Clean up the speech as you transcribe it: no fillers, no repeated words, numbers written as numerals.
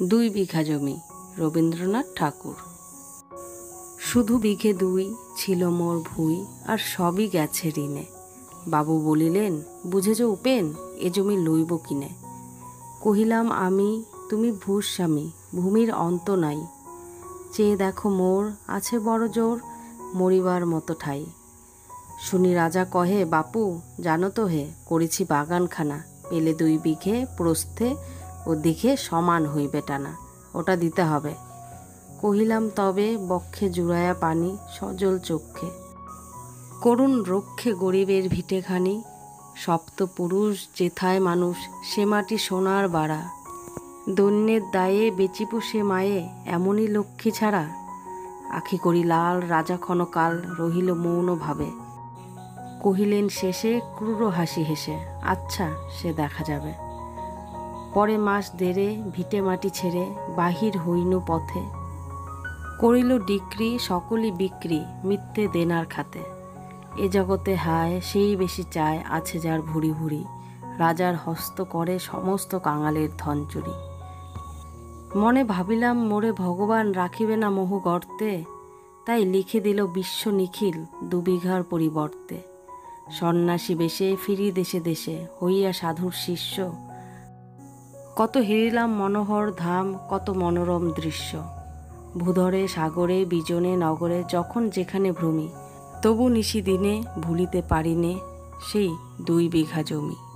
দুই বিঘা জমি, রবীন্দ্রনাথ ঠাকুর। শুধু বিঘে দুই ছিল মোর ভুঁই, আর সবই গেছে ঋণে। বাবু বলিলেন, বুঝেছ উপেন, এ জমি লইব কিনে। কহিলাম আমি, তুমি ভূস্বামী, ভূমির অন্ত নাই। চেয়ে দেখো মোর, আছে বড় জোর, মরিবার মতো ঠাই। শুনি রাজা কহে, বাপু জানো তো হে, করেছি বাগানখানা, পেলে 2 বিঘে প্রস্থে ও দিকে সমান হইবে টানা, ওটা দিতে হবে। কহিলাম, তবে বক্ষে জুড়ায়া পানি, সজল চক্ষে করুণ রক্ষে গরিবের ভিটেখানি। সপ্তপুরুষ যেথায় মানুষ, সে মাটি সোনার বাড়া। দৈন্যের দায়ে বেচিপু সে মায়ে, এমনই লক্ষ্মী ছাড়া। আখি করি লাল, রাজা ক্ষণকাল রহিল মৌন ভাবে। কহিলেন শেষে ক্রূর হাসি হেসে, আচ্ছা সে দেখা যাবে। পরে মাস দেড়ে ভিটে মাটি ছেড়ে বাহির হইনু পথে। করিল ডিক্রি সকলই বিক্রি, মিথ্যে দেনার খাতে। এ জগতে হায় সেই বেশি চায়, আছে যার ভুরি ভুরি। রাজার হস্ত করে সমস্ত কাঙালের ধন চুরি। মনে ভাবিলাম, মোরে ভগবান রাখিবে না মোহ গর্তে। তাই লিখে দিল বিশ্ব নিখিল 2 বিঘার পরিবর্তে। সন্ন্যাসী বেশে ফিরি দেশে দেশে, হইয়া সাধুর শিষ্য। কত হেরিলাম মনোহর ধাম, কত মনোরম দৃশ্য। ভূধরে সাগরে বিজনে নগরে, যখন যেখানে ভ্রমি। তবু নিশি দিনে ভুলিতে পারিনে সেই 2 বিঘা জমি।